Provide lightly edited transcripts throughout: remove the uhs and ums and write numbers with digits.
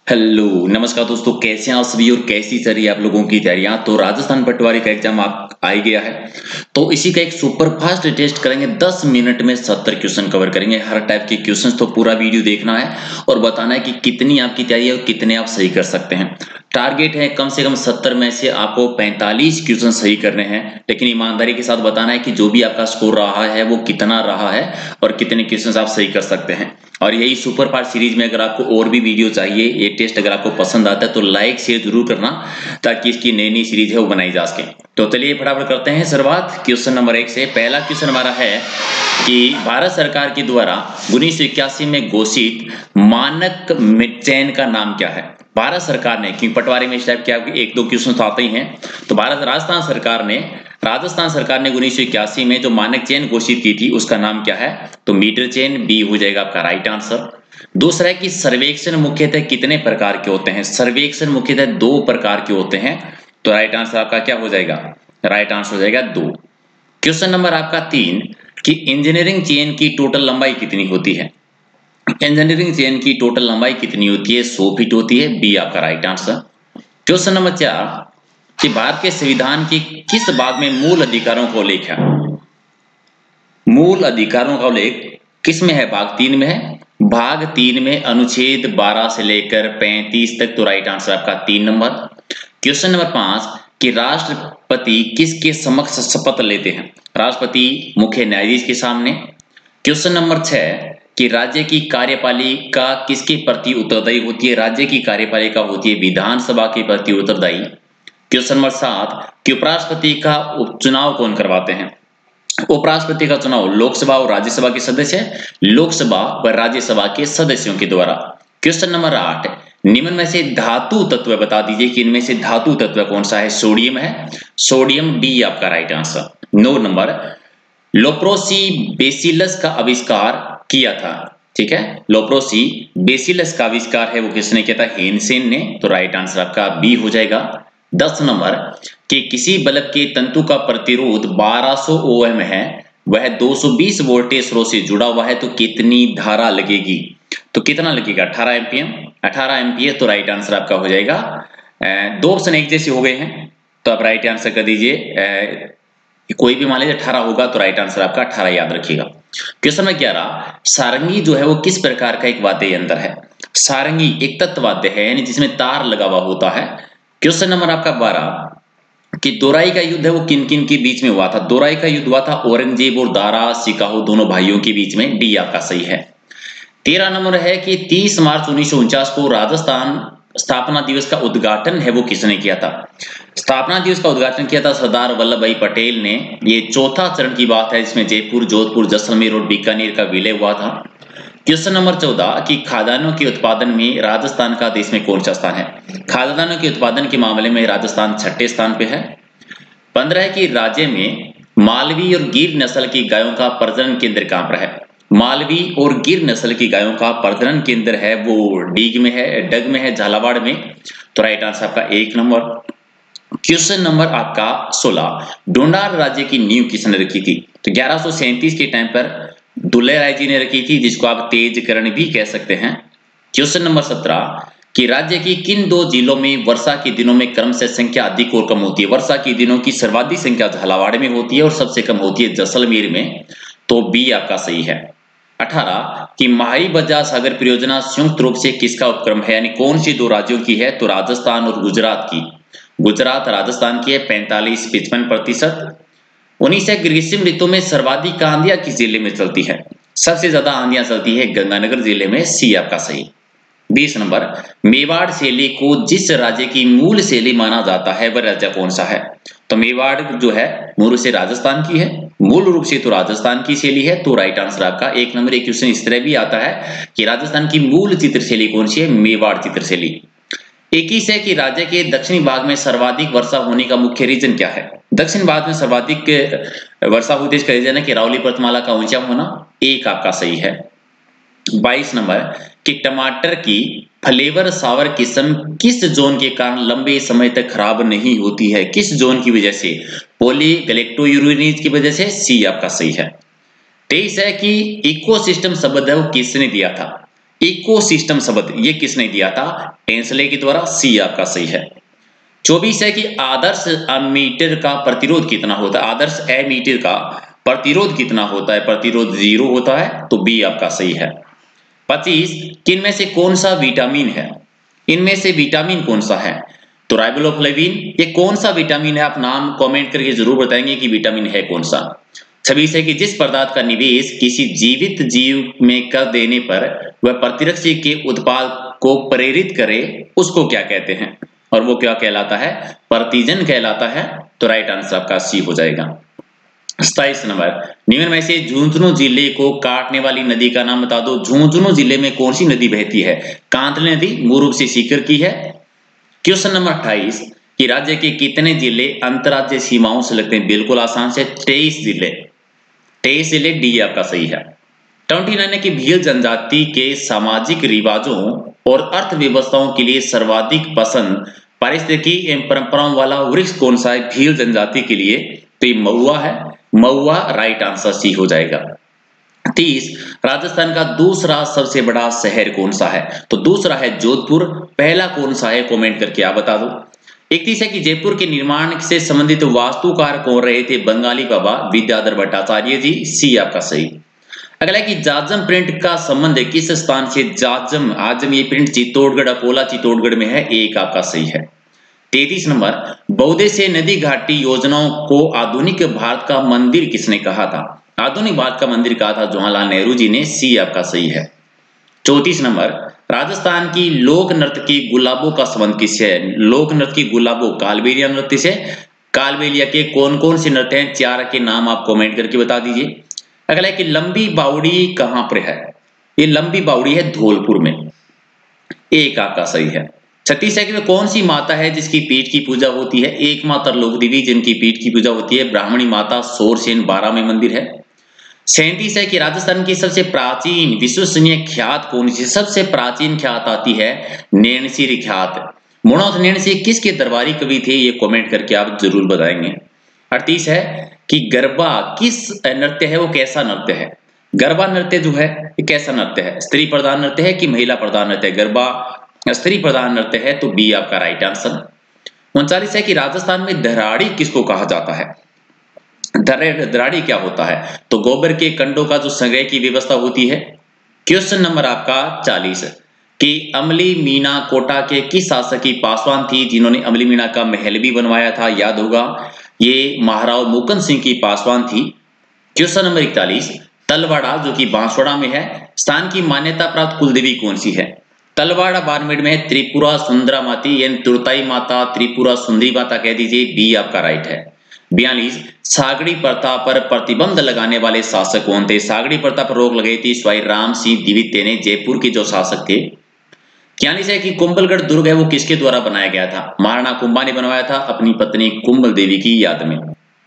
Hello नमस्कार दोस्तों, कैसे हैं आप सभी और कैसी चल रही है आप लोगों की तैयारियां। तो राजस्थान पटवारी का एग्जाम आप आ ही गया है, तो इसी का एक सुपर फास्ट टेस्ट करेंगे। 10 मिनट में 70 क्वेश्चन कवर करेंगे। हर टाइप के क्वेश्चंस, तो पूरा वीडियो देखना है और बताना है कि कितनी आपकी तैयारी है और कितने आप सही कर सकते हैं। टारगेट है कम से कम 70 में से आपको 45 क्वेश्चन सही करने हैं, लेकिन ईमानदारी के साथ बताना है कि जो भी आपका स्कोर रहा है वो कितना रहा है और कितने क्वेश्चन आप सही कर सकते हैं। और यही सुपर फास्ट सीरीज में अगर आपको और भी वीडियो चाहिए, ये टेस्ट अगर आपको पसंद आता है तो लाइक शेयर जरूर करना, ताकि इसकी नई नई सीरीज है वो बनाई जा सके। तो चलिए फटाफट करते हैं शुरुआत क्वेश्चन नंबर 1 से। पहला क्वेश्चन हमारा है कि भारत सरकार के द्वारा 1981 में घोषित मानक चयन का नाम क्या है। भारत सरकार ने, क्योंकि पटवारी में इस टाइप के एक दो क्वेश्चन तो आते ही हैं, तो राजस्थान सरकार ने 1981 में जो मानक चेन घोषित की थी उसका नाम क्या है। तो मीटर चेन, बी हो जाएगा आपका राइट आंसर। दूसरा है कि सर्वेक्षण मुख्यतः कितने प्रकार के होते हैं। सर्वेक्षण मुख्यतः 2 प्रकार के होते हैं, तो राइट आंसर आपका क्या हो जाएगा, राइट आंसर हो जाएगा 2। क्वेश्चन नंबर आपका 3 कि इंजीनियरिंग चेन की टोटल लंबाई कितनी होती है। इंजीनियरिंग चेन की टोटल लंबाई कितनी होती है, 100 फीट होती है, बी आपका राइट आंसर। क्वेश्चन नंबर 4 कि भारत के संविधान की किस भाग में मूल अधिकारों का उल्लेख है। मूल अधिकारों का उल्लेख किस में है, भाग 3 में है। भाग 3 में अनुच्छेद 12 से लेकर 35 तक, तो राइट आंसर आपका 3 नंबर। क्वेश्चन नंबर 5 कि राष्ट्रपति किसके समक्ष शपथ लेते हैं। राष्ट्रपति मुख्य न्यायाधीश के सामने। क्वेश्चन नंबर 6 कि राज्य की कार्यपालिका किसके प्रति उत्तरदायी होती है। राज्य की कार्यपालिका होती है विधानसभा के प्रति उत्तरदायी। क्वेश्चन नंबर 7 कि उपराष्ट्रपति का उपचुनाव कौन करवाते हैं। उपराष्ट्रपति का चुनाव लोकसभा और राज्यसभा के सदस्य, लोकसभा व राज्यसभा के सदस्यों के द्वारा। क्वेश्चन नंबर 8 निम्न में से धातु तत्व बता दीजिए कि इनमें से धातु तत्व कौन सा है। सोडियम है, सोडियम, डी आपका right answer. 9 number leprosy bacillus का आविष्कार किया था। ठीक है, लोप्रोसी बेसिलस का आविष्कार है वो किसने किया था, हेनसेन ने, तो राइट आंसर आपका बी हो जाएगा। 10 नंबर कि किसी बल्ब के तंतु का प्रतिरोध 1200 ओम है, वह 220 वोल्टेज स्रोत से जुड़ा हुआ है, तो कितनी धारा लगेगी। तो कितना लगेगा, 18 एम्पियर। 18 एम्पियर, तो राइट आंसर आपका हो जाएगा। 2 ऑप्शन एक जैसे हो गए हैं, तो आप राइट आंसर कर दीजिए। कोई भी मान लीजिए 18 होगा, तो राइट आंसर आपका 18 याद रखिएगा। क्वेश्चन नंबर 11 सारंगी जो है वो किस प्रकार का एक वाद्य यंत्र है। सारंगी एक तत्वाद्य है, यानी जिसमें तार लगा हुआ होता है। क्वेश्चन नंबर आपका 12 कि दोराई का युद्ध है वो किन किन के बीच में हुआ था। दोराई का युद्ध हुआ था औरंगजेब और दारा शिकाहो दोनों भाइयों के बीच में, डी आपका सही है। 13 नंबर है कि 30 मार्च 1949 को राजस्थान स्थापना दिवस का उद्घाटन है वो किसने किया था। स्थापना दिवस का उद्घाटन किया था सरदार वल्लभ भाई पटेल ने। ये चौथा चरण की बात है, जिसमें जयपुर, जोधपुर, जैसलमेर और बीकानेर का विलय हुआ था। क्वेश्चन नंबर 14 कि खाद्यान्नों के उत्पादन में राजस्थान का देश में कौन सा स्थान है। खाद्यान्नों के उत्पादन के मामले में राजस्थान 6ठे स्थान पे है। 15 है कि राज्य में मालवी और गिर नस्ल की गायों का प्रजनन केंद्र कहां पर है। मालवी और गिर नस्ल की गायों का प्रजनन केंद्र है वो डीग में है, डग में है, झालावाड़ में, तो राइट आंसर आपका 1 नंबर। क्वेश्चन नंबर आपका 16 ढूंढार राज्य की नींव किसने रखी थी। तो 1137 के टाइम पर दुल्ले राय जी ने रखी थी, जिसको आप तेजकरण भी कह सकते हैं। क्वेश्चन नंबर 17 कि राज्य की किन 2 जिलों में वर्षा के दिनों में क्रमशः संख्या अधिक और कम होती है। वर्षा के दिनों की सर्वाधिक संख्या झालावाड़ में होती है और सबसे कम होती है जैसलमेर में, तो बी आपका सही है। 18 कि माही बजाज सागर परियोजना संयुक्त रूप से किसका उपक्रम है, यानी कौन सी 2 राज्यों की है। तो राजस्थान और गुजरात की। गुजरात राजस्थान की है 45-55%। 19 ग्रीष्म ऋतु में सर्वाधिक आंधियां किस जिले में चलती है। सबसे ज्यादा आंधियां चलती है गंगानगर जिले में, सी आपका सही। 20 नंबर मेवाड़ शैली को जिस राज्य की मूल शैली माना जाता है वह राज्य कौन सा है। तो मेवाड़ जो है मूल से राजस्थान की है, मूल रूप से तो राजस्थान की शैली है, तो राइट आंसर आपका 1 नंबर। एक क्वेश्चन इस तरह भी आता है कि राजस्थान की मूल चित्रशैली कौन सी है, मेवाड़ चित्रशैली। 21 है कि राज्य के दक्षिणी भाग में सर्वाधिक वर्षा होने का मुख्य रीजन क्या है। दक्षिण भाग में सर्वाधिक वर्षा होती है, इसका रीजन है कि रावली पर्वतमाला का ऊंचा होना, 1 आपका सही है। 22 नंबर कि टमाटर की फ्लेवर सावर किस्म किस जोन के कारण लंबे समय तक खराब नहीं होती है। किस जोन की वजह से, पॉलीगैलेक्टोयूरेनीज की वजह से, सी आपका सही है। 23 है कि इकोसिस्टम शब्द है वो किसने दिया था। इकोसिस्टम शब्द ये किसने दिया था? टेंसले के द्वारा। सी आपका सही है। 24 है कि आदर्श एमीटर का प्रतिरोध कितना होता है? आदर्श एमीटर का प्रतिरोध कितना होता है? प्रतिरोध 0 होता है, तो बी आपका सही है। 25 किनमें से कौन सा विटामिन है? इनमें से विटामिन कौन सा है? तो राइबोफ्लेविन। ये कौन सा विटामिन है? आप नाम कमेंट करके जरूर बताएंगे कि विटामिन है कौन सा। 26 है कि जिस पदार्थ का निवेश किसी जीवित जीव में कर देने पर वह प्रतिरक्षी के उत्पाद को प्रेरित करे उसको क्या कहते हैं? और वो क्या कहलाता है? प्रतिजन कहलाता है। तो राइट आंसर आपका सी हो जाएगा। 27 नंबर, निम्न में से झुंझुनू जिले को काटने वाली नदी का नाम बता दो। झुंझुनू जिले में कौन सी नदी बहती है? कांतले नदी, मूल रूप से सीकर की है। क्वेश्चन नंबर 28 कि राज्य के कितने जिले अंतरराज्यीय सीमाओं से लगते हैं? बिल्कुल आसान से 23 जिले। 23 जिले, डी आपका सही है। 29 है कि भील जनजाति के सामाजिक रिवाजों और अर्थव्यवस्थाओं के लिए सर्वाधिक पसंद पारिस्थितिकी एवं परंपराओं वाला वृक्ष कौन सा है भील जनजाति के लिए? तो ये महुआ है। महुआ राइट आंसर सी हो जाएगा। 30 राजस्थान का दूसरा सबसे बड़ा शहर कौन सा है? तो दूसरा है जोधपुर। पहला कौन सा है? कमेंट करके आप बता दो। 31 है कि जयपुर के निर्माण से संबंधित वास्तुकार कौन रहे थे? बंगाली बाबा विद्याधर भट्टाचार्य जी। सी आपका सही। अगला है कि जाजम प्रिंट का संबंध किस स्थान से? जाजम, आजम ये प्रिंट चित्तौड़गढ़, अकोला चित्तौड़गढ़ में है। एक आपका सही है। 33 नंबर, बौद्धे से नदी घाटी योजनाओं को आधुनिक भारत का मंदिर किसने कहा था? आधुनिक भारत का मंदिर कहा था जवाहरलाल नेहरू जी ने। सी आपका सही है। 34 नंबर, राजस्थान की लोक नृत्य की गुलाबों का संबंध किससे है? लोक नृत्य की गुलाबों कालबेलिया नृत्य से। कालबेलिया के कौन कौन से नृत्य हैं? 4 के नाम आप कमेंट करके बता दीजिए। अगला है कि लंबी बावड़ी कहां पर है? ये लंबी बावड़ी है धौलपुर में। एक आपका सही है। 36 है कि कौन सी माता है जिसकी पीठ की पूजा होती है? एक माता लोक देवी जिनकी पीठ की पूजा होती है। ब्राह्मणी माता सोरसेन 12 में मंदिर है। 37 है कि राजस्थान की सबसे प्राचीन विश्वसनीय ख्यात कौन सी? सबसे प्राचीन ख्यात आती है नैनसी ख्यात। मनोहर नैनसी किसके दरबारी कवि थे? ये कमेंट करके आप जरूर बताएंगे। 38 है कि गरबा किस नृत्य है? वो कैसा नृत्य है? गरबा नृत्य जो है ये कैसा नृत्य है? स्त्री प्रधान नृत्य है कि महिला प्रधान नृत्य है? गरबा स्त्री प्रधान नृत्य है, तो बी आपका राइट आंसर। 39 है कि राजस्थान में दराड़ी किसको कहा जाता है? दराड़ी क्या होता है? तो गोबर के कंडों का जो संग्रह की व्यवस्था होती है। क्वेश्चन नंबर आपका 40 कि अमली मीना कोटा के किस शासक की पासवान थी जिन्होंने अमली मीना का महल भी बनवाया था? याद होगा, ये महाराव मुकुंद सिंह की पासवान थी। क्वेश्चन नंबर 41 तलवाड़ा जो कि बांसवाड़ा में है, स्थान की मान्यता प्राप्त कुलदेवी कौन सी है? तलवाड़ा बाड़मेर में है त्रिपुरा सुंदरा माती, यानी तुरताई माता, त्रिपुरा सुंदरी माता कह दीजिए। बी आपका राइट है। 42 सागड़ी प्रथा पर प्रतिबंध लगाने वाले शासक कौन थे? सागड़ी प्रथा पर रोक लगाई थी स्वाई राम सिंह द्वितीय ने, जयपुर के जो शासक थे। 41 है कि कुंभलगढ़ दुर्ग है वो किसके द्वारा बनाया गया था? महाराणा कुंभा ने बनवाया था अपनी पत्नी कुंभल देवी की याद में।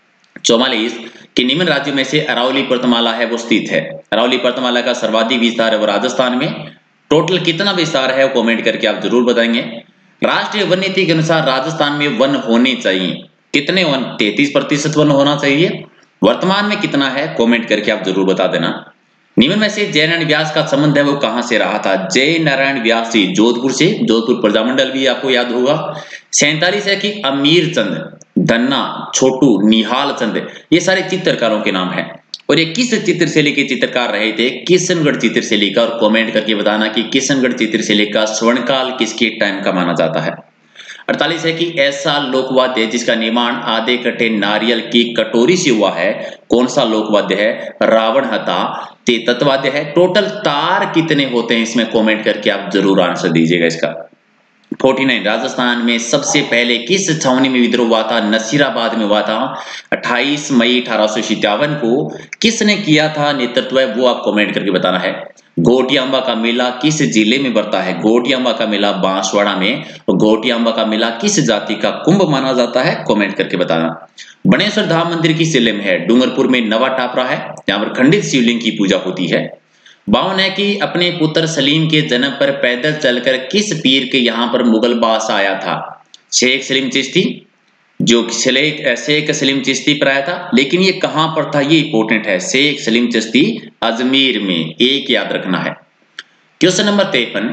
44 कि निम्न राज्यों में से अरावली पर्वतमाला है वो स्थित है। अरावली पर्वतमाला का सर्वाधिक विस्तार है वो राजस्थान में। टोटल कितना विस्तार है वो कमेंट करके आप जरूर बताएंगे। राष्ट्रीय वन नीति के अनुसार राजस्थान में वन होने चाहिए कितने? वन 33% वन होना चाहिए। वर्तमान में कितना है कमेंट करके आप जरूर बता देना। निम्न में से जय नारायण व्यास का संबंध है वो कहां से रहा था? जय नारायण व्यास जी जोधपुर से, जोधपुर प्रजामंडल भी आपको याद होगा। 47 है कि अमीर चंद, धन्ना, छोटू, निहाल चंद ये सारे चित्रकारों के नाम हैं और ये किस चित्र शैली के चित्रकार रहे थे? किशनगढ़ चित्र शैली का। और कमेंट करके बताना कि किशनगढ़ चित्र शैली का स्वर्णकाल किसके टाइम का माना जाता है। 48 है कि ऐसा लोकवाद्य जिसका निर्माण आधे कटे नारियल की कटोरी से हुआ है कौन सा लोकवाद्य है? रावण हथा तत्वाद्य है। टोटल तार कितने होते हैं इसमें कमेंट करके आप जरूर आंसर दीजिएगा इसका। 49 राजस्थान में सबसे पहले किस छावनी में विद्रोह हुआ था? नसीराबाद में हुआ था। 28 मई 1857 को किसने किया था नेतृत्व? वो आप कमेंट करके बताना है। गोटियांबा का मेला किस जिले में बढ़ता है? गोटियांबा का मेला बांसवाड़ा में। और गोटियांबा का मेला किस जाति का कुंभ माना जाता है? कमेंट करके बताना। बनेश्वर धाम मंदिर किस जिले में है? डूंगरपुर में नवा टापरा है, जहां पर खंडित शिवलिंग की पूजा होती है। 52 है कि अपने पुत्र सलीम के जन्म पर पैदल चलकर किस पीर के यहाँ पर मुगल बादशाह आया था? शेख सलीम चिश्ती, जो शेख सलीम चिश्ती पर आया था, लेकिन ये कहां पर था ये इंपॉर्टेंट है। शेख सलीम चिश्ती अजमेर में, एक याद रखना है। क्वेश्चन नंबर 53,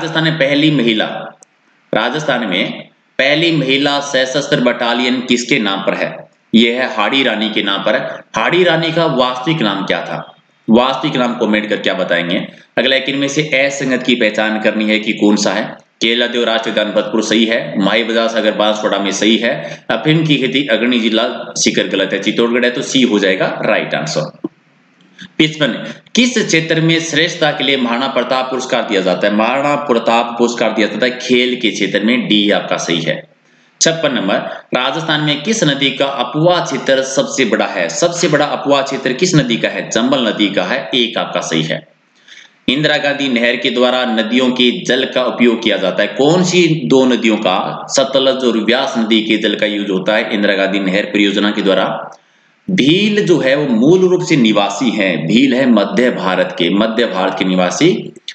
राजस्थान में पहली महिला सशस्त्र बटालियन किसके नाम पर है? यह है हाड़ी रानी के नाम पर है। हाड़ी रानी का वास्तविक नाम क्या था? वास्तविक नाम कमेंट कर क्या बताएंगे। अगला एक इनमें से असंगत की पहचान करनी है कि कौन सा है। केला देव राष्ट्रीय उद्यान भरतपुर सही है, माई बाजार सागर बांसवाड़ा में सही है, अफीम की खेती अग्रणी जिला सीकर गलत है, चित्तौड़गढ़ है तो सी हो जाएगा राइट आंसर। 55, किस क्षेत्र में श्रेष्ठता के लिए महाराणा प्रताप पुरस्कार दिया जाता है? महाराणा प्रताप पुरस्कार दिया जाता है खेल के क्षेत्र में, डी आपका सही है। 56 नंबर, राजस्थान में किस नदी का अपवा क्षेत्र सबसे बड़ा है? सबसे बड़ा अपवा क्षेत्र किस नदी का है? चंबल नदी का है, एक आपका सही है। इंदिरा गांधी नहर के द्वारा नदियों के जल का उपयोग किया जाता है, कौन सी दो नदियों का? सतलज और व्यास नदी के जल का यूज होता है इंदिरा गांधी नहर परियोजना के द्वारा। भील जो है वो मूल रूप से निवासी है, भील है मध्य भारत के निवासी।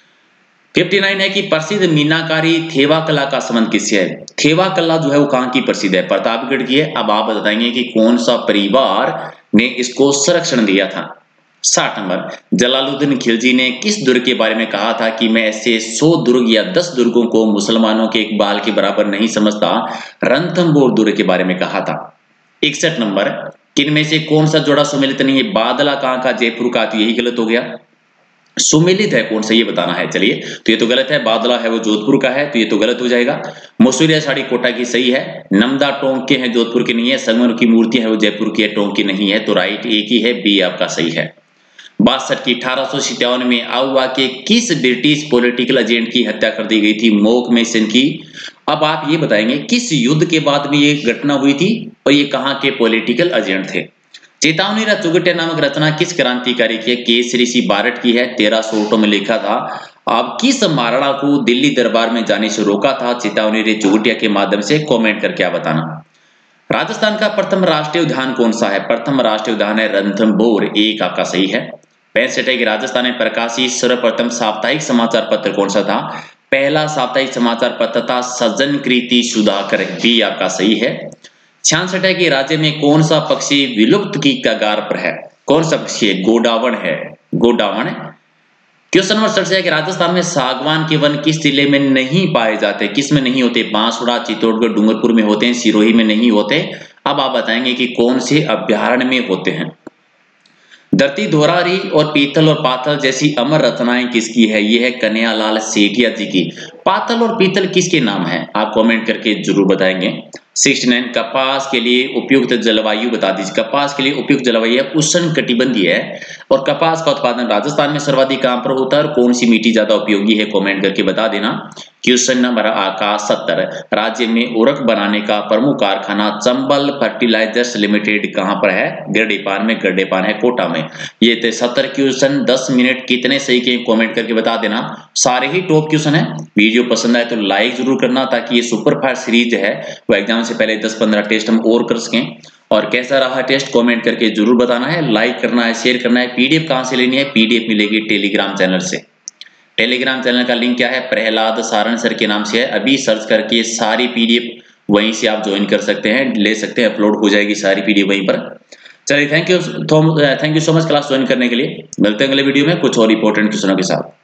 59 है कि प्रसिद्ध मीनाकारी थेवा कला का संबंध किससे है? थेवा कला जो है वो कहां की प्रसिद्ध है? प्रतापगढ़ की है। अब आप बताएंगे कि कौन सा परिवार ने इसको संरक्षण दिया था। 60 नंबर, जलालुद्दीन खिलजी ने किस दुर्ग के बारे में कहा था कि मैं ऐसे 100 दुर्ग या 10 दुर्गों को मुसलमानों के एक बाल के बराबर नहीं समझता? रणथंबोर दुर्ग के बारे में कहा था। 61 नंबर, किनमें से कौन सा जोड़ा सुमेलित नहीं है? बादला कहां का? जयपुर का, तो यही गलत हो गया। सुमेलित है कौन सा ये बताना है। चलिए, तो ये तो गलत है, बादला है वो जोधपुर का है, तो ये तो गलत हो जाएगा। मसूरिया साड़ी कोटा की सही है। नमदा टोंक के हैं, जोधपुर की नहीं है। संगमरमर की मूर्ति है वो जयपुर की है, टोंक की नहीं है, तो राइट एक ही है, बी आपका सही है। 62 की 1857 में आउवा के किस ब्रिटिश पॉलिटिकल एजेंट की हत्या कर दी गई थी? मोक मेसन की। अब आप ये बताएंगे किस युद्ध के बाद में ये घटना हुई थी और ये कहां के पॉलिटिकल एजेंट थे। चेतावनी चुगटिया नामक रचना किस क्रांतिकारी की है? केसरी सी बारट की है, 1300 में लिखा था। अब किस महाराणा को दिल्ली दरबार में जाने से रोका था चेतावनी चुगटिया के माध्यम से? कमेंट करके आप बताना। राजस्थान का प्रथम राष्ट्रीय उद्यान कौन सा है? प्रथम राष्ट्रीय उद्यान है रणथंभौर, एक आपका सही है। 65 है कि राजस्थान में प्रकाशित सर्वप्रथम साप्ताहिक समाचार पत्र कौन सा था? पहला साप्ताहिक समाचार पत्र था सज्जन कृति सुधाकर, बी आपका सही है। 66 है कि राज्य में कौन सा पक्षी विलुप्त की कगार पर है? कौन सा पक्षी है? गोडावण है, गोडावण। क्वेश्चन नंबर 67 है कि राजस्थान में सागवान के वन किस जिले में नहीं पाए जाते? किस में नहीं होते? बांसवाड़ा, चित्तौड़गढ़, डूंगरपुर में होते हैं, सिरोही में नहीं होते। अब आप बताएंगे कि कौन से अभ्यारण्य में होते हैं। धरती धोरारी और पीतल और पाथल जैसी अमर रचनाएं किसकी है? यह है कन्हैयालाल सेठिया जी की। पातल और पीतल किसके नाम है? आप कमेंट करके जरूर बताएंगे। 69, कपास के लिए उपयुक्त जलवायु बता दीजिए। कपास के लिए उपयुक्त जलवायु उष्ण कटिबंधीय है और कपास का उत्पादन राजस्थान में सर्वाधिक कहां पर होता है और कौन सी मिट्टी ज्यादा उपयोगी है? कमेंट करके बता देना। क्वेश्चन नंबर आकाश 70, राज्य में उर्वरक बनाने का प्रमुख कारखाना चंबल फर्टिलाइजर्स लिमिटेड कहां पर है? गरडेपान में, गरडेपान है कोटा में। ये थे 70 क्वेश्चन। 10 मिनट कितने सही के कमेंट करके बता देना। सारे ही टॉप क्वेश्चन है। वीडियो पसंद आए तो लाइक जरूर करना ताकि ये सुपरफास्ट सीरीज है वो एग्जाम से पहले 10-15 टेस्ट हम और कर सकें। और कैसा रहा टेस्ट कमेंट करके जरूर बताना है, लाइक करना है, शेयर करना है। पीडीएफ कहां से लेनी है? पीडीएफ मिलेगी टेलीग्राम चैनल से। टेलीग्राम चैनल का लिंक क्या है? प्रहलाद सारण सर के नाम से है। अभी सर्च करके सारी पीडीएफ वहीं से आप ज्वाइन कर सकते हैं, ले सकते हैं, अपलोड हो जाएगी सारी पीडीएफ वहीं पर। चलिए, thank you so much class join करने के लिए। मिलते हैं अगले वीडियो में कुछ और इंपॉर्टेंट क्वेश्चनों के साथ।